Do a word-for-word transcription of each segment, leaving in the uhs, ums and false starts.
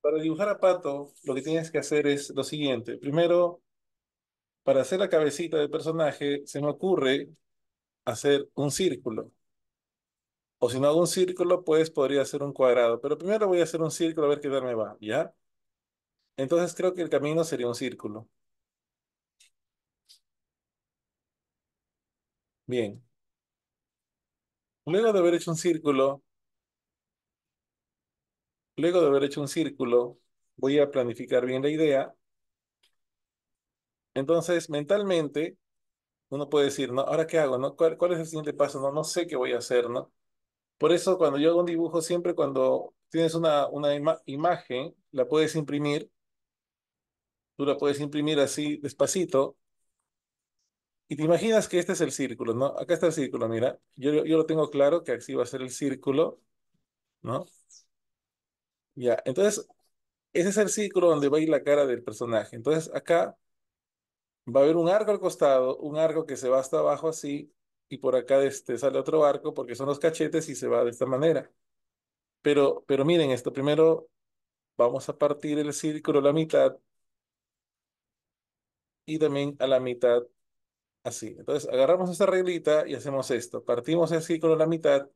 Para dibujar a Pato, lo que tienes que hacer es lo siguiente. Primero, para hacer la cabecita del personaje, se me ocurre hacer un círculo. O si no hago un círculo, pues podría hacer un cuadrado. Pero primero voy a hacer un círculo a ver qué tal me va, ¿ya? Entonces creo que el camino sería un círculo. Bien. Luego de haber hecho un círculo, luego de haber hecho un círculo, voy a planificar bien la idea. Entonces, mentalmente, uno puede decir, ¿no? ¿Ahora qué hago, no? ¿Cuál, cuál es el siguiente paso? No, no sé qué voy a hacer, ¿no? Por eso, cuando yo hago un dibujo, siempre cuando tienes una, una ima- imagen, la puedes imprimir, tú la puedes imprimir así despacito, y te imaginas que este es el círculo, ¿no? Acá está el círculo, mira. Yo, yo lo tengo claro que así va a ser el círculo, ¿no? Ya, entonces, ese es el círculo donde va a ir la cara del personaje. Entonces, acá va a haber un arco al costado, un arco que se va hasta abajo así, y por acá este, sale otro arco porque son los cachetes y se va de esta manera. Pero, pero miren esto, primero vamos a partir el círculo a la mitad y también a la mitad así. Entonces agarramos esta reglita y hacemos esto. Partimos el círculo a la mitad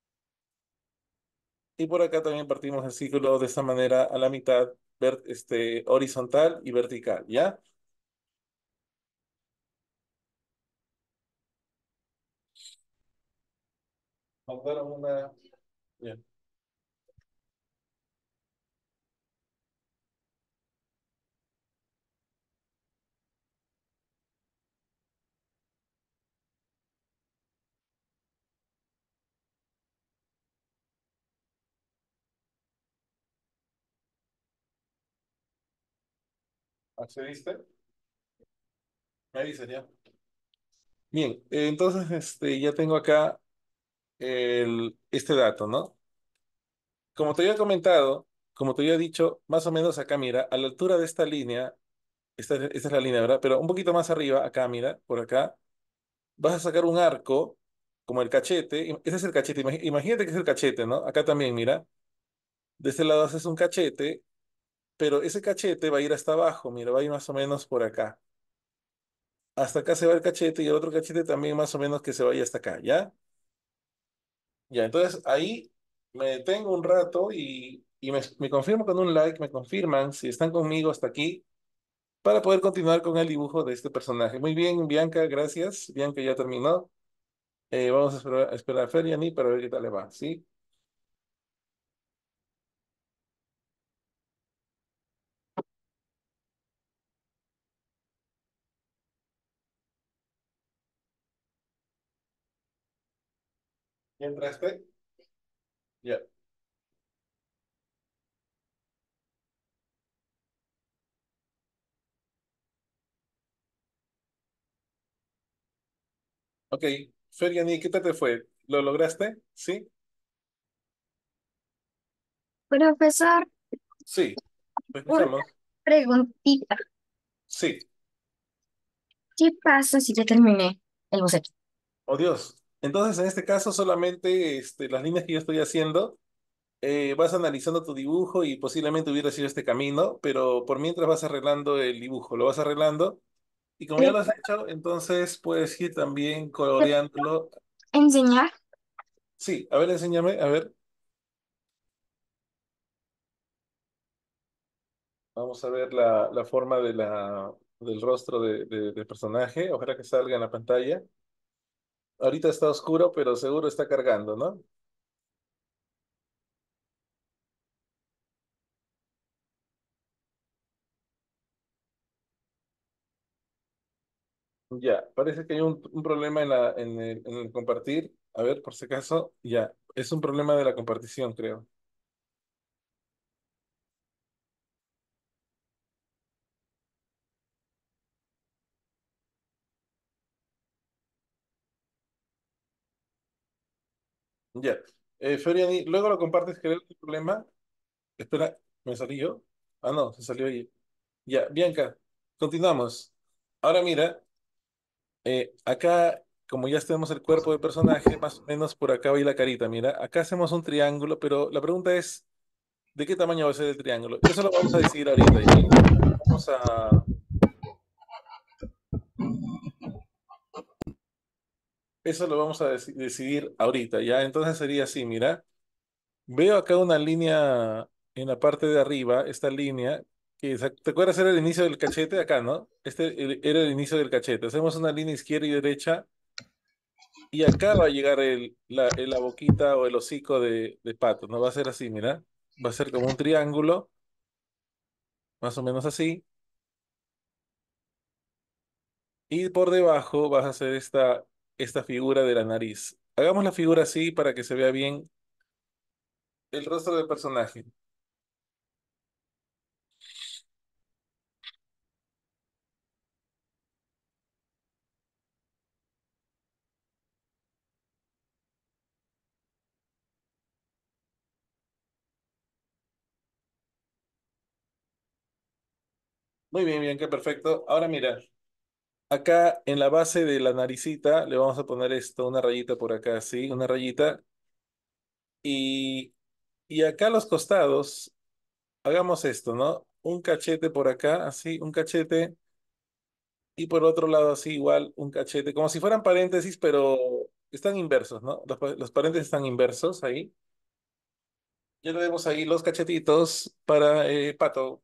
y por acá también partimos el círculo de esta manera a la mitad, ver, este, horizontal y vertical, ¿ya? Mandaron una... ya. ¿Accediste? Me avisas ya. Bien, eh, entonces este, ya tengo acá el, este dato, ¿no? Como te había comentado, como te había dicho, más o menos acá, mira, a la altura de esta línea, esta, esta es la línea, ¿verdad? Pero un poquito más arriba, acá, mira, por acá, vas a sacar un arco, como el cachete. im- Ese es el cachete, imagi- imagínate que es el cachete, ¿no? Acá también, mira, de este lado haces un cachete, pero ese cachete va a ir hasta abajo, mira, va a ir más o menos por acá. Hasta acá se va el cachete y el otro cachete también más o menos que se vaya hasta acá, ¿ya? Ya, entonces ahí me detengo un rato y, y me, me confirmo con un like, me confirman si están conmigo hasta aquí para poder continuar con el dibujo de este personaje. Muy bien, Bianca, gracias. Bianca ya terminó. Eh, vamos a esperar, a esperar a Fer y a mí para ver qué tal le va, ¿sí? ¿Ya entraste? Ya. Ok. Fer y Ani, ¿qué tal te fue? ¿Lo lograste? ¿Sí? Profesor, Sí. ¿Lo una escuchamos? preguntita. Sí. ¿Qué pasa si ya terminé el boceto? Oh, Dios. Entonces, en este caso, solamente este, las líneas que yo estoy haciendo, eh, vas analizando tu dibujo y posiblemente hubiera sido este camino, pero por mientras vas arreglando el dibujo, lo vas arreglando. Y como ya ¿Le lo has hecho, entonces puedes ir también puedo coloreándolo. enseñar? Sí, a ver, enséñame, a ver. Vamos a ver la, la forma de la, del rostro de, de- del personaje. Ojalá que salga en la pantalla. Ahorita está oscuro, pero seguro está cargando, ¿no? Ya, parece que hay un, un problema en la, en el, en el compartir. A ver, por si acaso, ya, es un problema de la compartición, creo. Ya. Eh, Feriani, luego lo compartes, creo, el problema. Espera, ¿me salí yo? Ah, no, se salió ahí. Ya, Bianca, continuamos. Ahora mira, eh, acá, como ya tenemos el cuerpo del personaje, más o menos por acá va a ir la carita. Mira, acá hacemos un triángulo, pero la pregunta es, ¿De qué tamaño va a ser el triángulo? Eso lo vamos a decidir ahorita, ¿ya? Vamos a... Eso lo vamos a deci- decidir ahorita, ¿ya? Entonces sería así, mira. Veo acá una línea en la parte de arriba, esta línea, que sa- ¿te acuerdas? Era el inicio del cachete acá, ¿no? Este el- era el inicio del cachete. Hacemos una línea izquierda y derecha y acá va a llegar el, la, el- la boquita o el hocico de, de pato, ¿no? Va a ser así, mira. Va a ser como un triángulo, más o menos así. Y por debajo vas a hacer esta, esta figura de la nariz. Hagamos la figura así para que se vea bien el rostro del personaje. Muy bien, bien, qué perfecto. Ahora mira. Acá en la base de la naricita le vamos a poner esto, una rayita por acá, así, una rayita. Y, y acá a los costados, hagamos esto, ¿no? Un cachete por acá, así, un cachete. Y por otro lado, así, igual, un cachete, como si fueran paréntesis, pero están inversos, ¿no? Los, pa- los paréntesis están inversos ahí. Ya le vemos ahí los cachetitos para eh, Pato.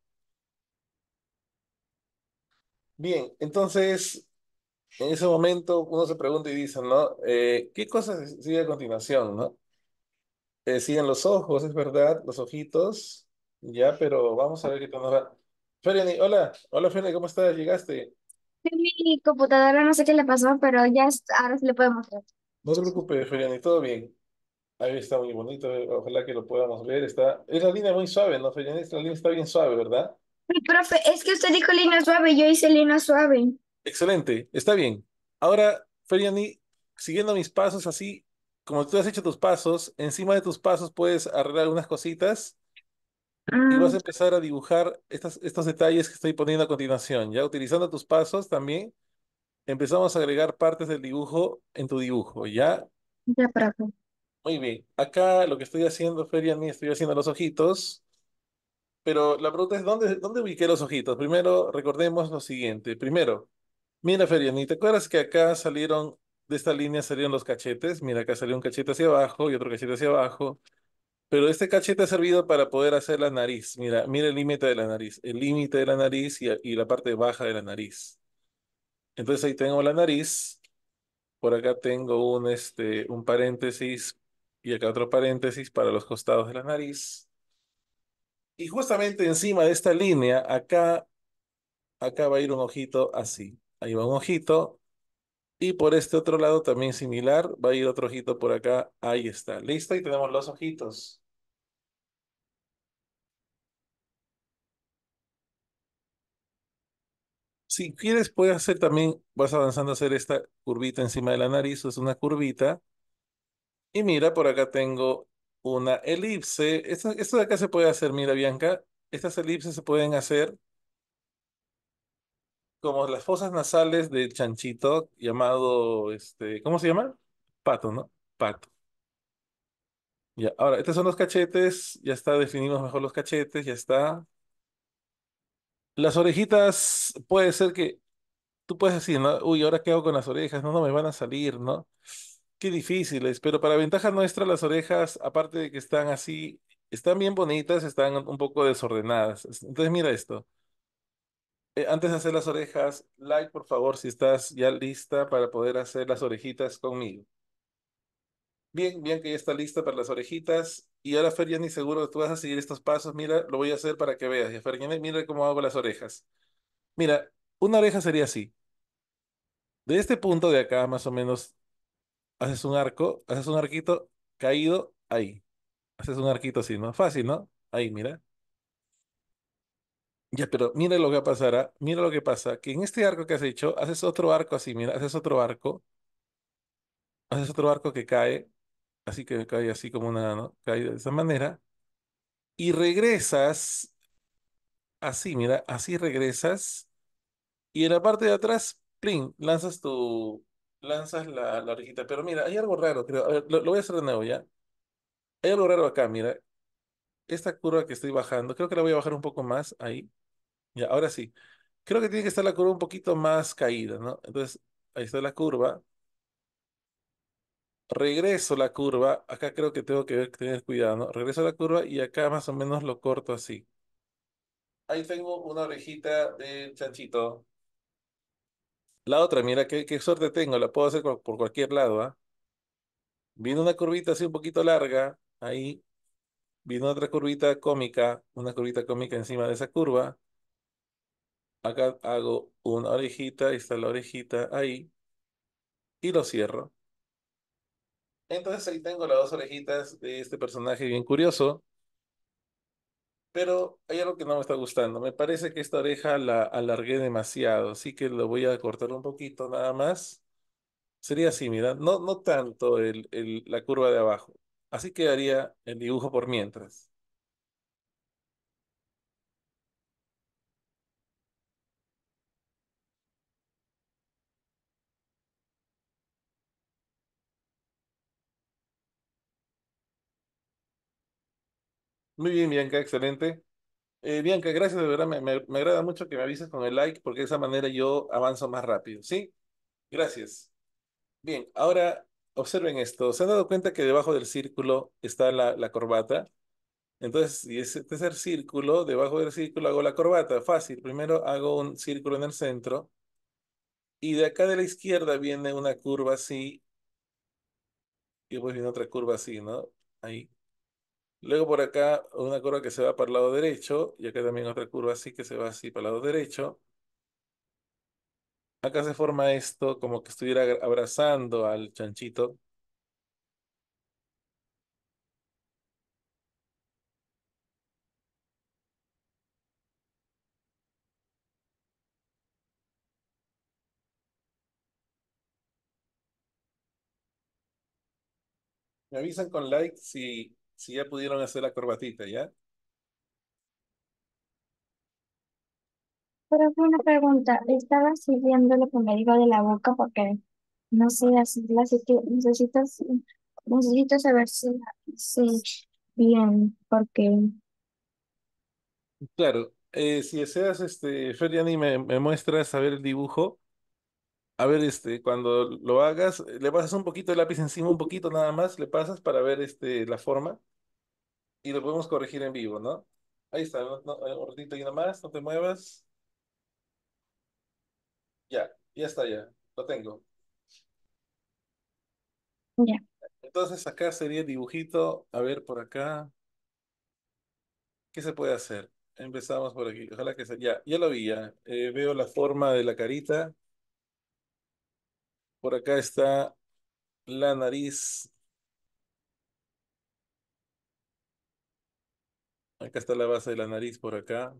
Bien, entonces, en ese momento uno se pregunta y dice, ¿no? Eh, ¿qué cosa sigue a continuación, ¿no? Eh, siguen los ojos, es verdad, los ojitos, ya, pero vamos a ver qué tal nos va. Feriani, hola, hola Feriani, ¿cómo estás? ¿Llegaste? Mi computadora no sé qué le pasó, pero ya es- ahora sí le puedo mostrar. No te preocupes, Feriani, todo bien. Ahí está muy bonito, eh, ojalá que lo podamos ver. Está, es la línea muy suave, ¿no, Feriani? La línea está bien suave, ¿verdad? Mi profe, es que usted dijo línea suave, yo hice línea suave. Excelente, está bien. Ahora, Feriani, siguiendo mis pasos así, como tú has hecho tus pasos, encima de tus pasos puedes arreglar algunas cositas y Ah, vas a empezar a dibujar estas, estos detalles que estoy poniendo a continuación, ya utilizando tus pasos también. Empezamos a agregar partes del dibujo en tu dibujo, ¿ya? ya, profe. Muy bien. Acá lo que estoy haciendo, Feriani, estoy haciendo los ojitos, pero la pregunta es, ¿dónde, dónde ubiqué los ojitos? Primero, recordemos lo siguiente. Primero, mira, Feriani, ¿te acuerdas que acá salieron, de esta línea salieron los cachetes? Mira, acá salió un cachete hacia abajo y otro cachete hacia abajo, pero este cachete ha servido para poder hacer la nariz. Mira, mira el límite de la nariz, el límite de la nariz y, y la parte baja de la nariz. Entonces ahí tengo la nariz. Por acá tengo un, este, un paréntesis y acá otro paréntesis para los costados de la nariz. Y justamente encima de esta línea, acá, acá va a ir un ojito así. Ahí va un ojito. Y por este otro lado también similar, va a ir otro ojito por acá. Ahí está. Listo. Y tenemos los ojitos. Si quieres, puedes hacer también, vas avanzando a hacer esta curvita encima de la nariz. Es una curvita. Y mira, por acá tengo una elipse. Esto, esto de acá se puede hacer, mira, Bianca. Estas elipses se pueden hacer como las fosas nasales del chanchito llamado, este, ¿cómo se llama? Pato, ¿no? Pato. Ya, ahora, estos son los cachetes. Ya está, definimos mejor los cachetes, ya está. Las orejitas, puede ser que tú puedes decir, ¿no? Uy, ¿ahora qué hago con las orejas? No, no me van a salir, ¿no? Qué difíciles, pero para ventaja nuestra, las orejas, aparte de que están así, están bien bonitas, están un poco desordenadas. Entonces, mira esto. Eh, antes de hacer las orejas, like por favor si estás ya lista para poder hacer las orejitas conmigo. Bien, bien que ya está lista para las orejitas. Y ahora, Feriani, seguro que tú vas a seguir estos pasos. Mira, lo voy a hacer para que veas. Ya, Feriani, mira cómo hago las orejas. Mira, una oreja sería así. De este punto de acá, más o menos, haces un arco, haces un arquito caído ahí. Haces un arquito así, ¿no? Fácil, ¿no? Ahí, mira. Ya, pero mira lo que pasará. Mira lo que pasa. Que en este arco que has hecho, haces otro arco así, mira, haces otro arco. Haces otro arco que cae, así que cae así como una, ¿no? Cae de esa manera. Y regresas así, mira, así regresas. Y en la parte de atrás, plin, lanzas tu, lanzas la, la orejita. Pero mira, hay algo raro, creo. A ver, lo, lo voy a hacer de nuevo, ¿ya? Hay algo raro acá, mira. esta curva que estoy bajando, creo que la voy a bajar un poco más ahí. Ya, ahora sí. Creo que tiene que estar la curva un poquito más caída, ¿no? Entonces, ahí está la curva. Regreso la curva. Acá creo que tengo que ver- tener cuidado, ¿no? Regreso la curva y acá más o menos lo corto así. Ahí tengo una orejita de chanchito. La otra, mira qué, qué suerte tengo, la puedo hacer por, por cualquier lado, ¿ah? Viene una curvita así un poquito larga, ahí. Viene otra curvita cómica, una curvita cómica encima de esa curva. Acá hago una orejita, ahí está la orejita, ahí. Y lo cierro. Entonces ahí tengo las dos orejitas de este personaje bien curioso, pero hay algo que no me está gustando. Me parece que esta oreja la alargué demasiado, así que lo voy a cortar un poquito nada más. Sería así, mira, no, no tanto el, el- la curva de abajo. Así quedaría el dibujo por mientras. Muy bien, Bianca, excelente. Eh, Bianca, gracias, de verdad, me, me, me agrada mucho que me avises con el like, porque de esa manera yo avanzo más rápido, ¿sí? Gracias. Bien, ahora observen esto. ¿Se han dado cuenta que debajo del círculo está la, la corbata? Entonces, si es el tercer círculo, debajo del círculo hago la corbata. Fácil. Primero hago un círculo en el centro y de acá de la izquierda viene una curva así y después viene otra curva así, ¿no? Ahí. Luego por acá una curva que se va para el lado derecho y acá también otra curva así que se va así para el lado derecho. Acá se forma esto como que estuviera abrazando al chanchito. Me avisan con like si, si ya pudieron hacer la corbatita, ¿ya? Pero fue una pregunta, estaba siguiendo lo que me dijo de la boca porque no sé hacerla, así que necesito, necesito saber si la hice bien, porque Claro, eh, si deseas, este, Feriani, me, me muestras a ver el dibujo. A ver, este, cuando lo hagas, le pasas un poquito de lápiz encima, un poquito nada más, le pasas para ver este, la forma y lo podemos corregir en vivo, ¿no? Ahí está, no, no, eh, un ratito y nada más, no te muevas. Ya, ya está, ya, lo tengo. ya, Entonces acá sería el dibujito, a ver por acá, ¿qué se puede hacer? Empezamos por aquí, ojalá que se... Ya, ya lo vi, ya. Eh, veo la forma de la carita, por acá está la nariz, acá está la base de la nariz por acá,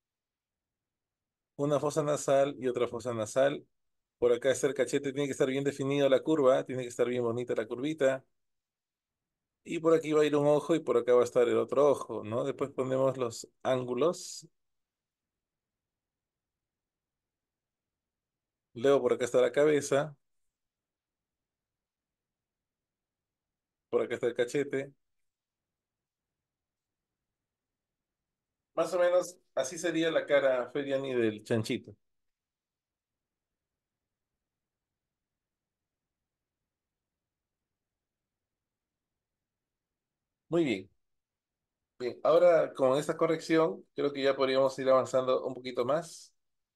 una fosa nasal y otra fosa nasal. Por acá está el cachete, tiene que estar bien definido la curva, tiene que estar bien bonita la curvita. Y por aquí va a ir un ojo y por acá va a estar el otro ojo, ¿no? Después ponemos los ángulos. Luego por acá está la cabeza, por acá está el cachete. Más o menos así sería la cara Feriani del chanchito. Muy bien. Bien, ahora con esta corrección, creo que ya podríamos ir avanzando un poquito más.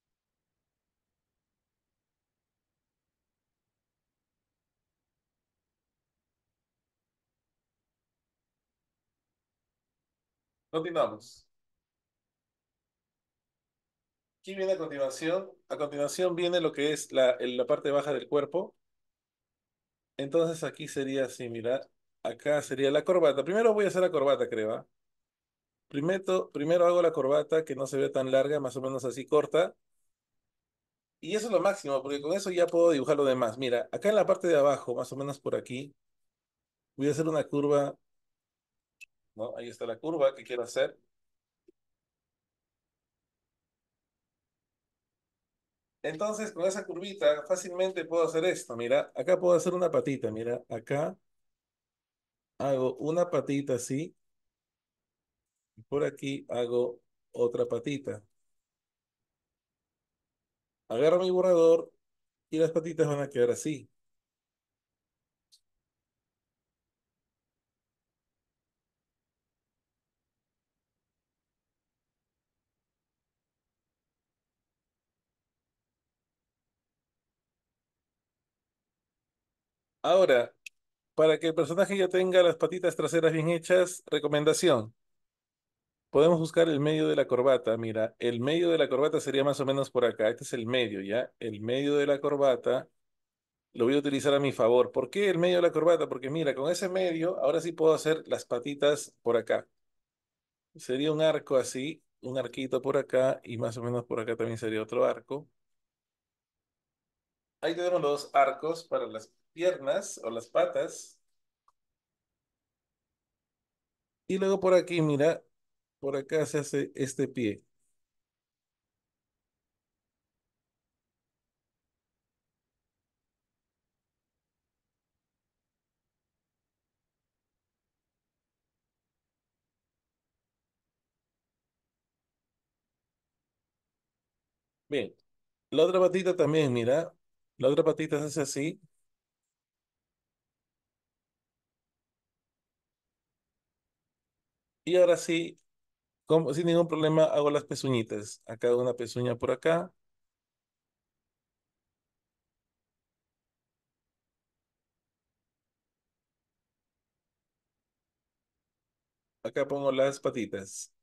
Continuamos. ¿Qué viene a continuación? A continuación viene lo que es la, el- la parte baja del cuerpo. Entonces aquí sería así, mira. Acá sería la corbata. Primero voy a hacer la corbata, creo, ¿ah? Primero, primero hago la corbata que no se ve tan larga, más o menos así corta. Y eso es lo máximo, porque con eso ya puedo dibujar lo demás. Mira, acá en la parte de abajo, más o menos por aquí, voy a hacer una curva, ¿no? Ahí está la curva que quiero hacer. Entonces, con esa curvita fácilmente puedo hacer esto. Mira, acá puedo hacer una patita. Mira, acá hago una patita así Por aquí hago otra patita. Agarro mi borrador y las patitas van a quedar así. Ahora, para que el personaje ya tenga las patitas traseras bien hechas, recomendación. Podemos buscar el medio de la corbata. Mira, el medio de la corbata sería más o menos por acá. Este es el medio, ¿ya? El medio de la corbata lo voy a utilizar a mi favor. ¿Por qué el medio de la corbata? Porque mira, con ese medio, ahora sí puedo hacer las patitas por acá. Sería un arco así, un arquito por acá y más o menos por acá también sería otro arco. Ahí tenemos los arcos para las piernas o las patas. Y luego por aquí, mira, por acá se hace este pie. Bien, la otra patita también, mira. La otra patita se hace así. Y ahora sí, como, sin ningún problema, hago las pezuñitas. Acá una pezuña por acá. Acá pongo las patitas.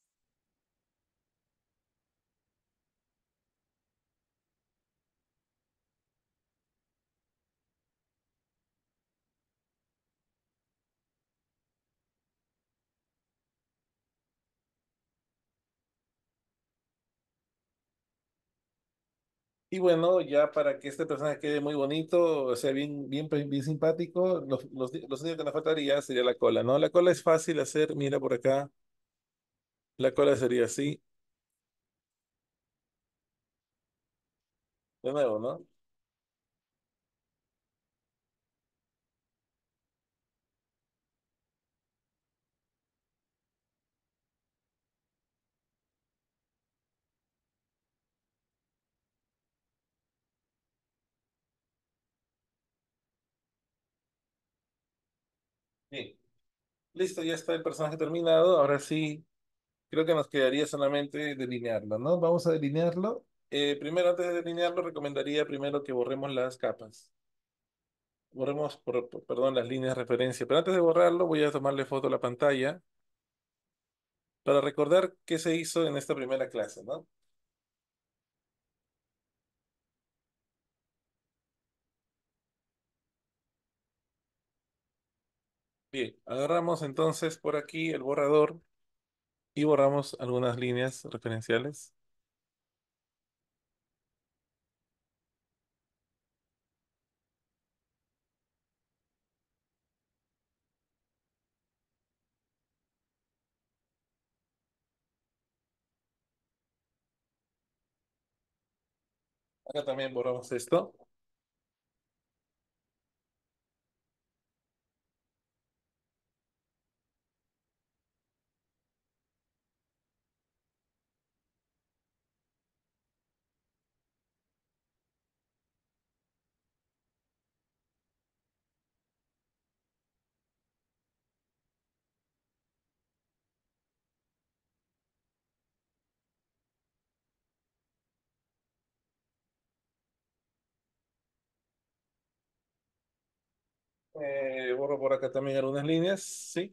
Y bueno, ya para que este personaje quede muy bonito, o sea, bien, bien, bien simpático, los, los, los únicos que nos faltaría sería la cola, ¿no? La cola es fácil hacer, mira por acá. La cola sería así, de nuevo, ¿no? Bien, listo, ya está el personaje terminado. Ahora sí, creo que nos quedaría solamente delinearlo, ¿no? Vamos a delinearlo. Eh, primero, antes de delinearlo, recomendaría primero que borremos las capas. Borremos, por- por- perdón, las líneas de referencia. Pero antes de borrarlo, voy a tomarle foto a la pantalla para recordar qué se hizo en esta primera clase, ¿no? Bien, agarramos entonces por aquí el borrador y borramos algunas líneas referenciales. Acá también borramos esto. Eh, borro por acá también algunas líneas, ¿sí?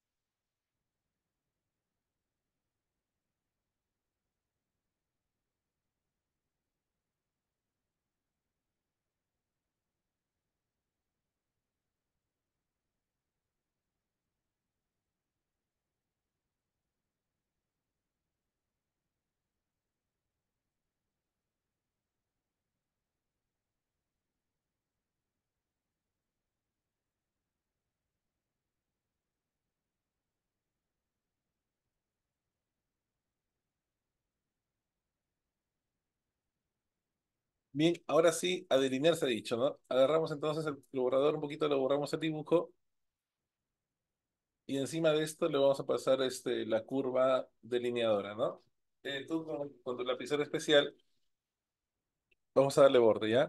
Bien, ahora sí, a delinear se ha dicho, ¿no? Agarramos entonces el, el borrador, un poquito lo borramos el dibujo y encima de esto le vamos a pasar este, la curva delineadora, ¿no? Eh, tú con, con tu lapicero especial vamos a darle borde, ¿ya?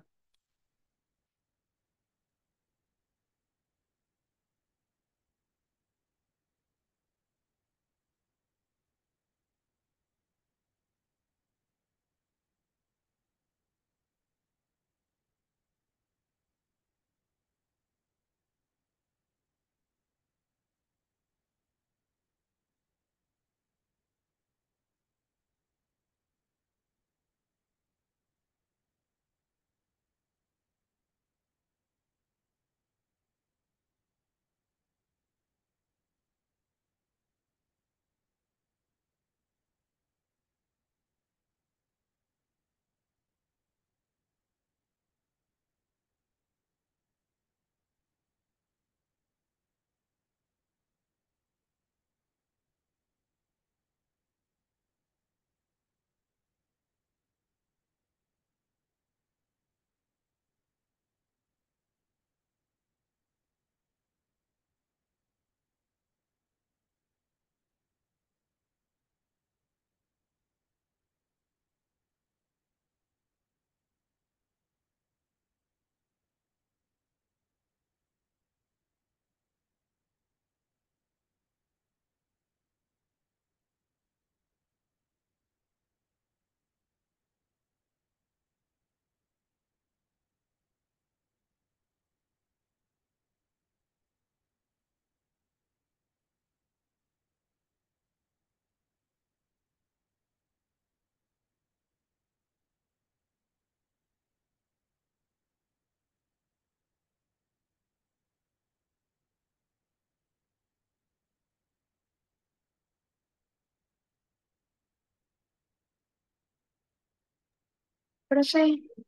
Profe,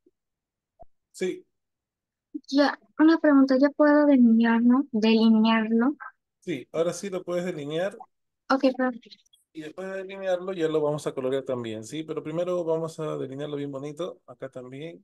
Sí, ya, una pregunta, ¿ya puedo delinearlo? ¿Delinearlo? sí, ahora sí lo puedes delinear Ok, profe. y después de delinearlo ya lo vamos a colorear también, ¿sí? Pero primero vamos a delinearlo bien bonito, acá también.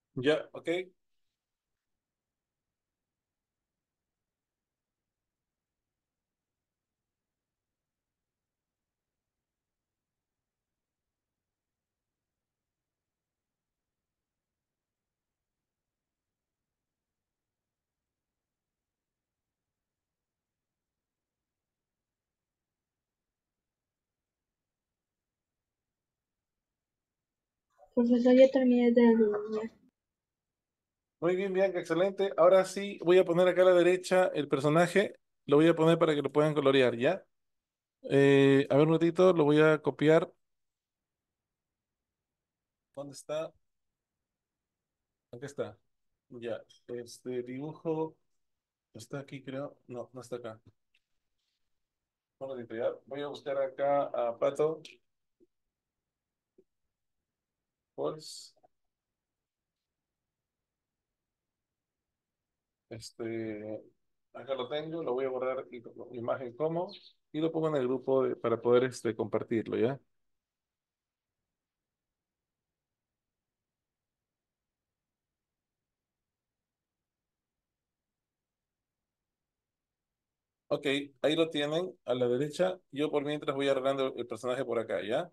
Ya, ok. Profesor, ya terminé de dibujar. Muy bien, Bianca, excelente. Ahora sí, voy a poner acá a la derecha el personaje. Lo voy a poner para que lo puedan colorear, ¿ya? Eh, a ver un ratito, lo voy a copiar. ¿Dónde está? Aquí está. Ya, este dibujo está aquí, creo. No, no está acá. Un ratito, ya. Voy a buscar acá a Pato. Pues, este, acá lo tengo, lo voy a borrar y imagen como y lo pongo en el grupo de- para poder este, compartirlo, ¿ya? Ok, ahí lo tienen a la derecha. Yo por mientras voy arreglando el personaje por acá, ¿ya?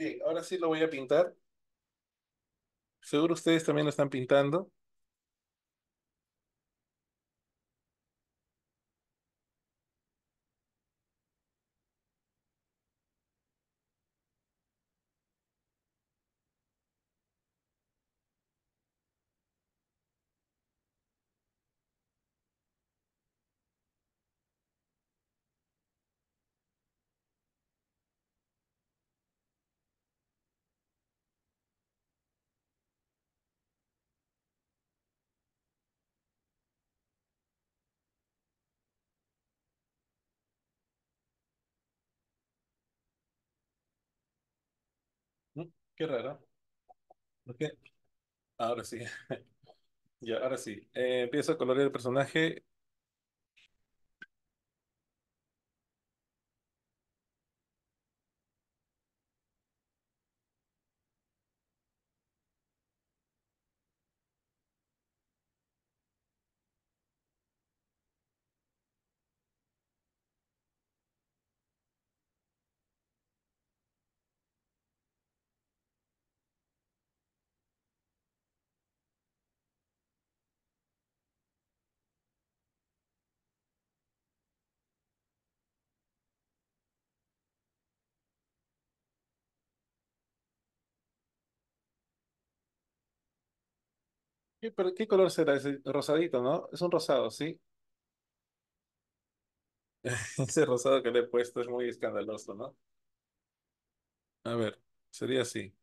Bien, ahora sí lo voy a pintar. Seguro ustedes también lo están pintando. Mm, Qué raro. ¿Por qué? Ahora sí. Ya, ahora sí. Eh, empiezo a colorear el personaje. ¿Qué, pero qué color será ese? Rosadito, ¿no? Es un rosado, ¿sí? Ese rosado que le he puesto es muy escandaloso, ¿no? A ver, sería así.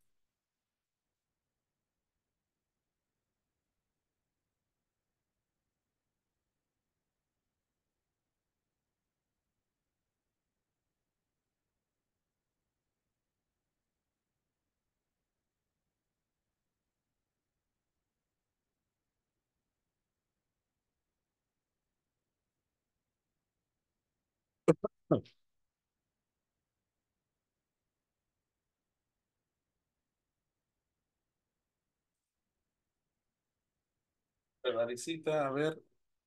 La naricita, a ver.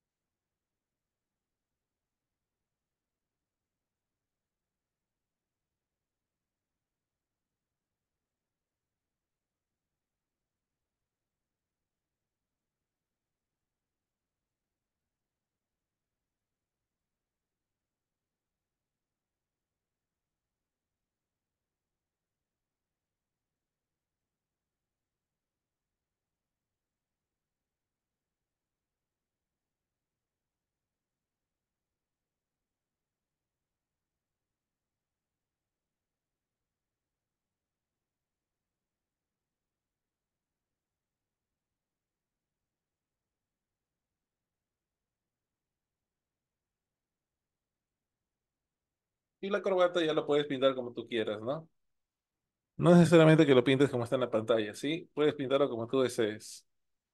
Y la corbata ya lo puedes pintar como tú quieras, ¿no? No es necesariamente que lo pintes como está en la pantalla, ¿sí? Puedes pintarlo como tú desees.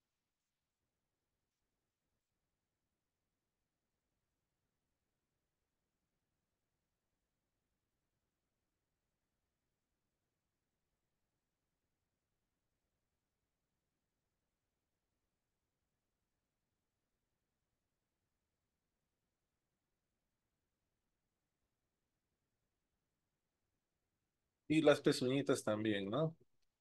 Y las pezuñitas también, ¿no?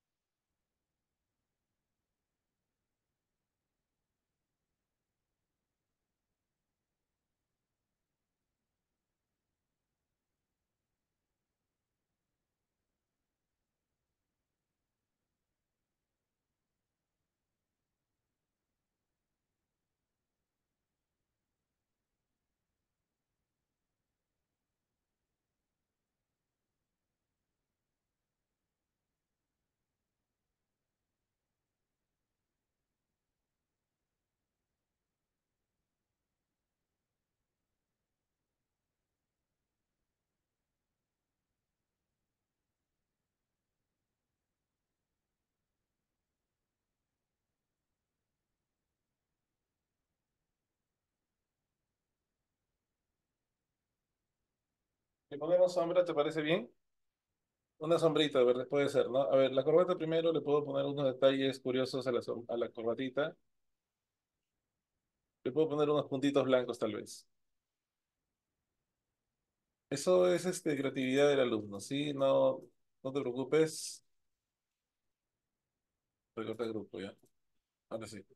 ¿Le ponemos sombra, te parece bien? Una sombrita, a ver, puede ser, ¿no? A ver, la corbata primero le puedo poner unos detalles curiosos a la, som- a la corbatita. Le puedo poner unos puntitos blancos, tal vez. Eso es este, creatividad del alumno, ¿sí? No, No te preocupes. Recorta el grupo ya. Ahora sí.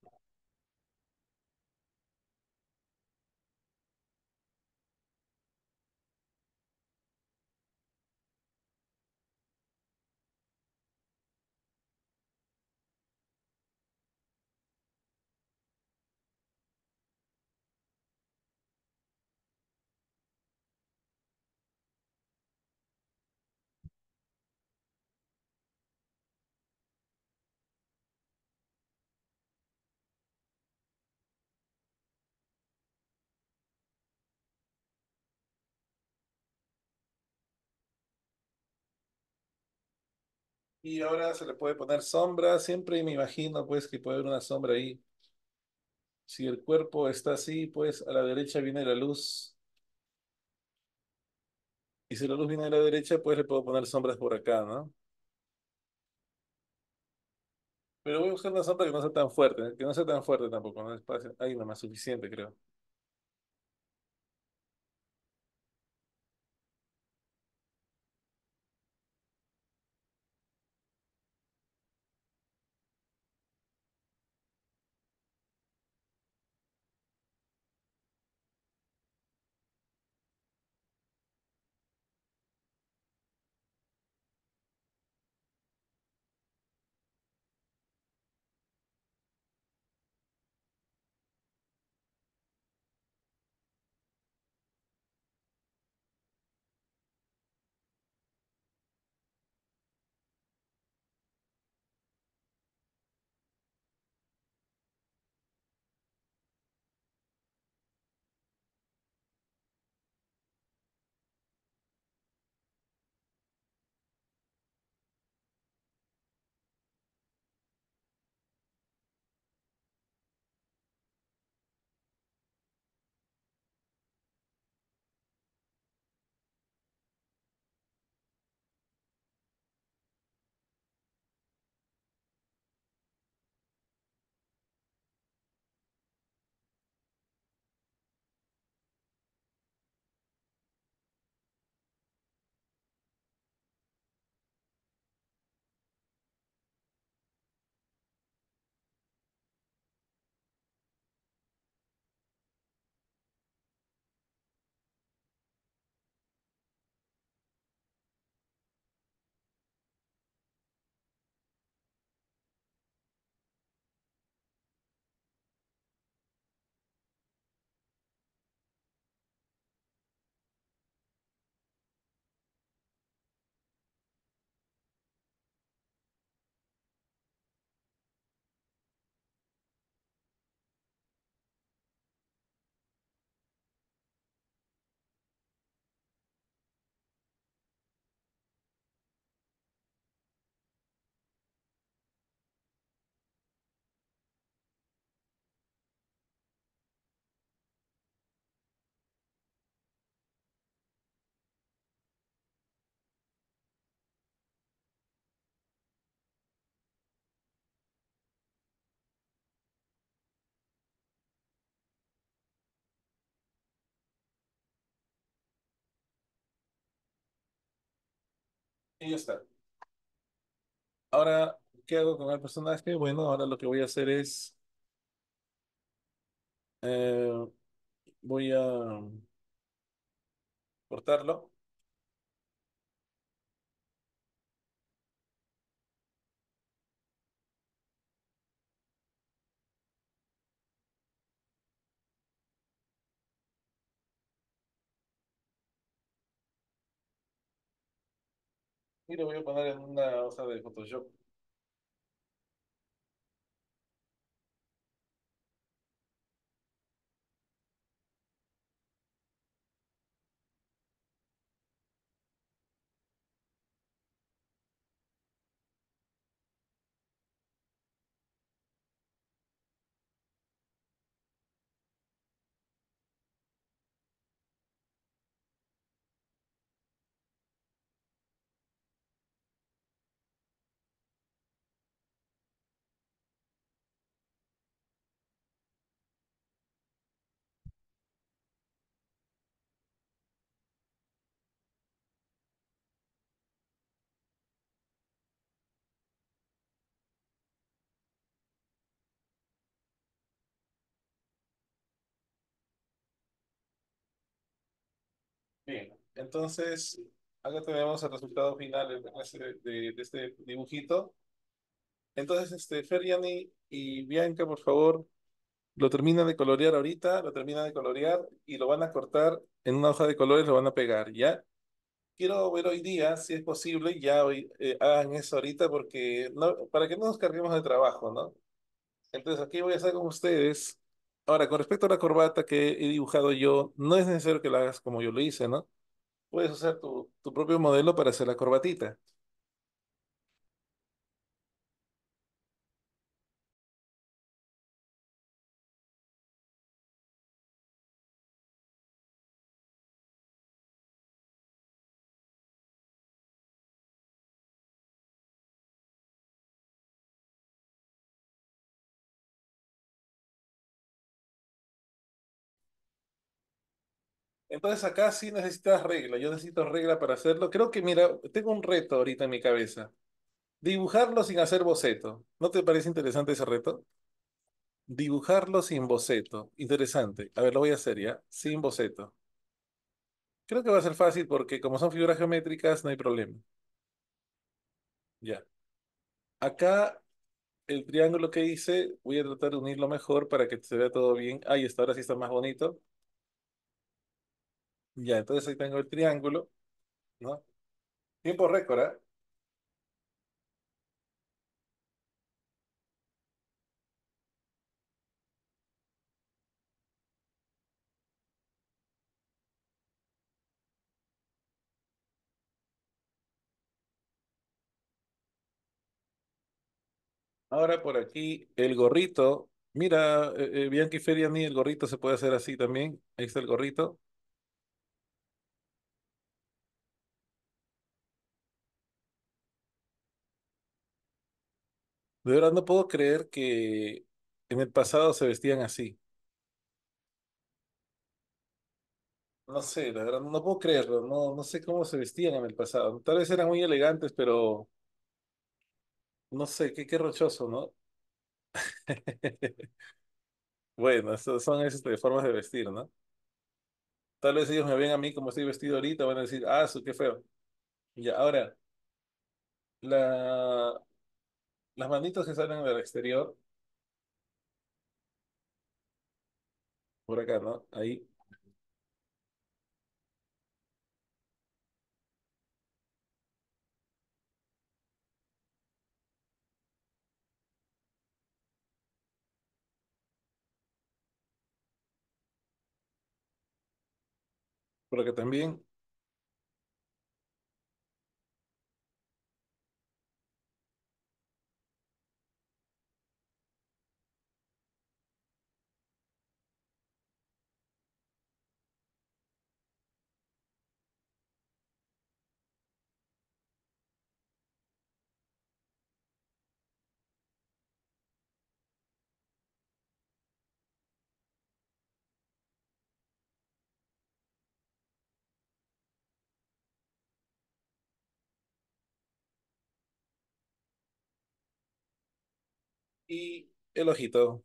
Y ahora se le puede poner sombra, siempre me imagino pues que puede haber una sombra ahí. Si el cuerpo está así, pues a la derecha viene la luz. Y si la luz viene a la derecha, pues le puedo poner sombras por acá, ¿no? Pero voy a buscar una sombra que no sea tan fuerte, que no sea tan fuerte tampoco, ¿no? Espacio. Ahí nomás suficiente, creo. Y ya está. Ahora, ¿qué hago con el personaje? Bueno, ahora lo que voy a hacer es, eh, voy a cortarlo y lo voy a poner en una hoja de Photoshop. Bien, entonces acá tenemos el resultado final de, de- de- de este dibujito. Entonces, este, Fer, Yanni y Bianca, por favor, lo terminan de colorear ahorita, lo terminan de colorear y lo van a cortar en una hoja de colores, lo van a pegar, ¿ya? Quiero ver hoy día, si es posible, ya hoy eh, hagan eso ahorita porque no, para que no nos carguemos de trabajo, ¿no? Entonces aquí voy a hacer con ustedes. Ahora, con respecto a la corbata que he dibujado yo, no es necesario que la hagas como yo lo hice, ¿no? Puedes usar tu, tu propio modelo para hacer la corbatita. Entonces acá sí necesitas regla, yo necesito regla para hacerlo. Creo que, mira, tengo un reto ahorita en mi cabeza. Dibujarlo sin hacer boceto. ¿No te parece interesante ese reto? Dibujarlo sin boceto. Interesante. A ver, lo voy a hacer ya, sin boceto. Creo que va a ser fácil porque como son figuras geométricas, no hay problema. Ya. Acá el triángulo que hice, voy a tratar de unirlo mejor para que se vea todo bien. Ahí está, ahora sí está más bonito. Ya, entonces ahí tengo el triángulo, ¿no? Tiempo récord, ¿ah? Ahora por aquí el gorrito. Mira, eh, eh, Bianchi Feriani, el gorrito se puede hacer así también. Ahí está el gorrito. De verdad no puedo creer que en el pasado se vestían así. No sé, la verdad no puedo creerlo. No, no sé cómo se vestían en el pasado. Tal vez eran muy elegantes, pero no sé, qué, qué rochoso, ¿no? Bueno, esas son este, formas de vestir, ¿no? Tal vez ellos me ven a mí como estoy vestido ahorita, van a decir, ah, su, qué feo. Ya, ahora, la, las manitos que salen del exterior, por acá, ¿no? Ahí, por acá también. Y el ojito.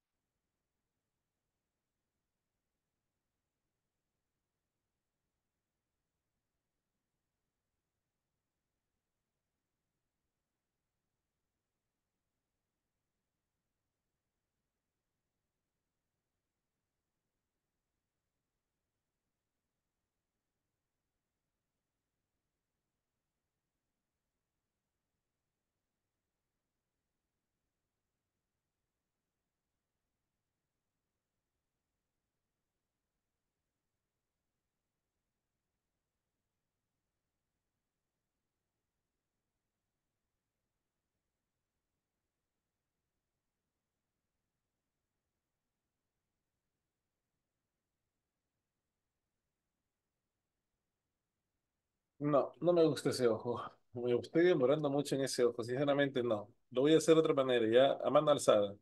No, no me gusta ese ojo. Me estoy demorando mucho en ese ojo, sinceramente no. Lo voy a hacer de otra manera, ya a mano alzada.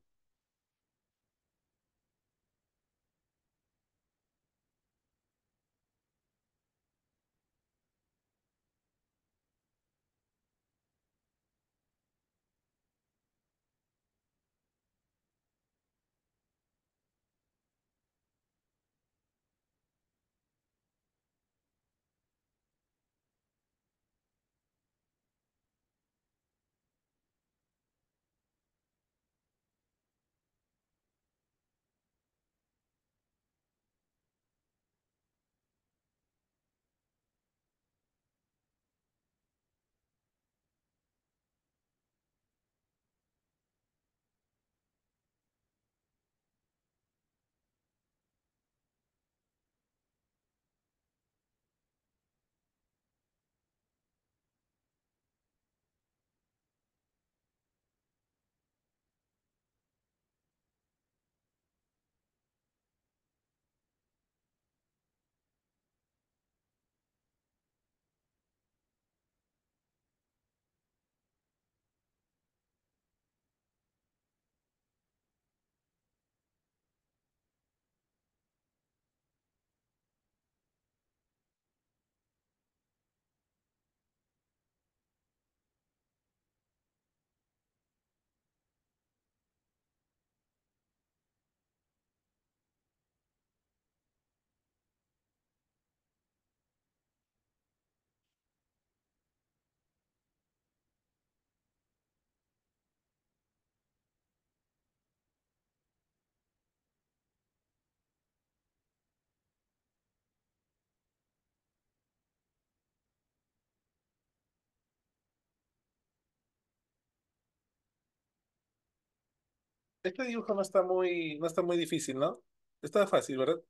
Este dibujo no está muy, no está muy difícil, ¿no? Está fácil, ¿verdad?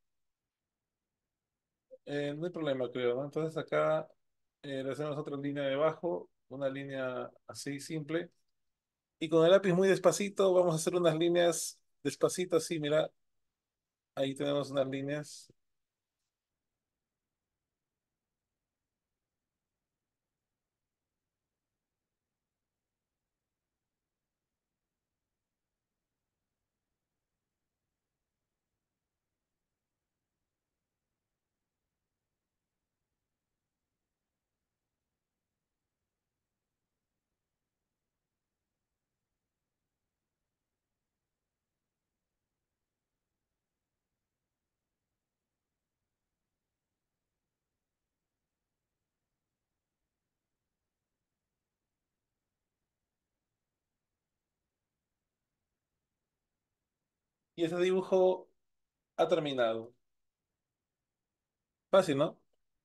Eh, no hay problema, creo, ¿no? Entonces acá eh, le hacemos otra línea debajo, una línea así simple. Y con el lápiz muy despacito vamos a hacer unas líneas despacito así, mira, ahí tenemos unas líneas. Y ese dibujo ha terminado. Fácil, ¿no?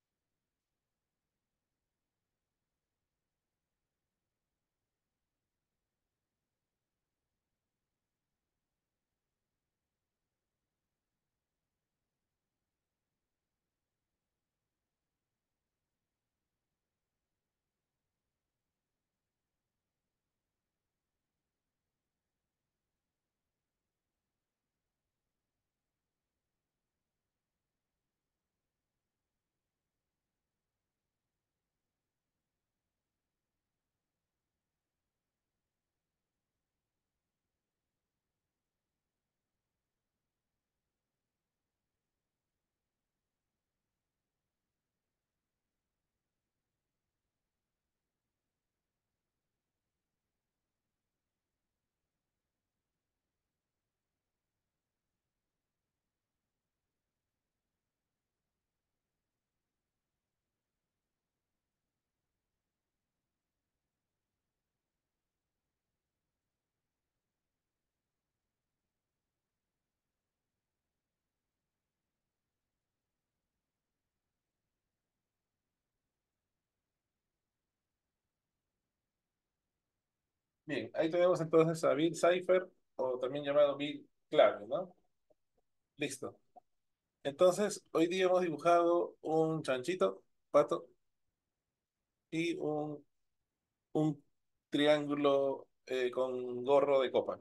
Bien, ahí tenemos entonces a Bill Cipher, o también llamado Bill Clave, ¿no? Listo. Entonces, hoy día hemos dibujado un chanchito, pato, y un, un triángulo eh, con gorro de copa.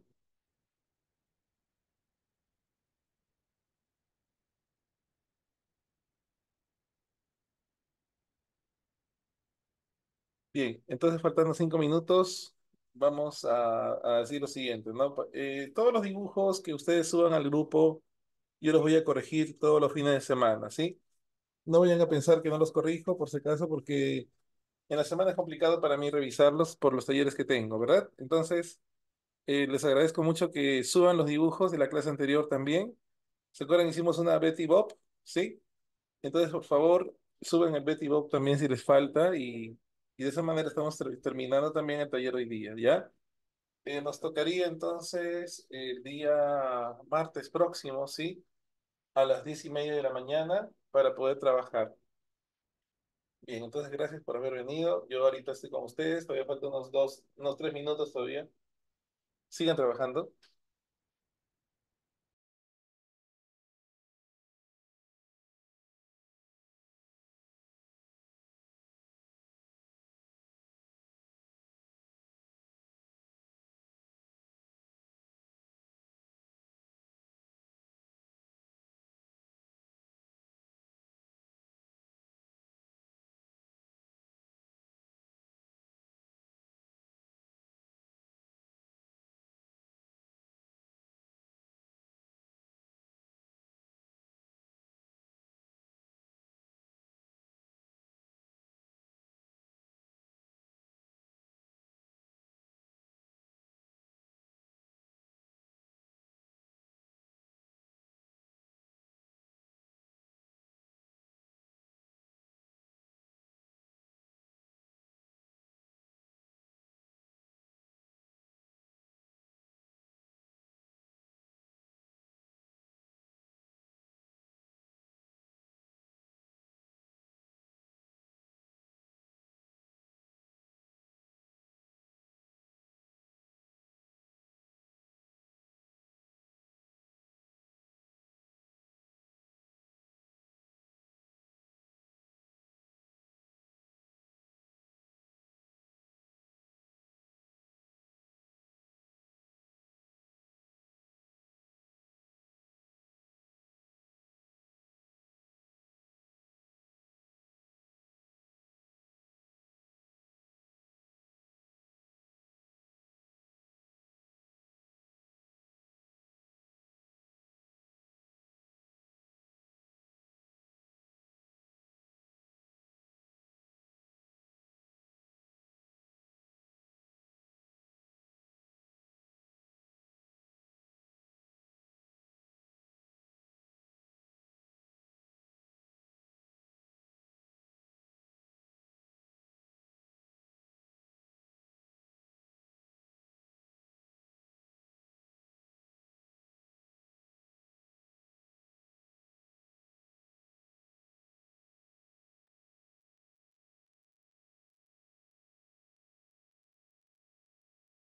Bien, entonces faltando cinco minutos, vamos a, a decir lo siguiente, ¿no? Pa- eh, todos los dibujos que ustedes suban al grupo, yo los voy a corregir todos los fines de semana, ¿sí? No vayan a pensar que no los corrijo, por si acaso, porque en la semana es complicado para mí revisarlos por los talleres que tengo, ¿verdad? Entonces, eh, les agradezco mucho que suban los dibujos de la clase anterior también. ¿Se acuerdan? Hicimos una Betty Bob, ¿sí? Entonces, por favor, suben el Betty Bob también si les falta y, y de esa manera estamos ter- terminando también el taller hoy día, ¿ya? Eh, nos tocaría entonces el día martes próximo, ¿sí? A las diez y media de la mañana para poder trabajar. Bien, entonces gracias por haber venido. Yo ahorita estoy con ustedes, todavía faltan unos dos, unos tres minutos todavía. Sigan trabajando.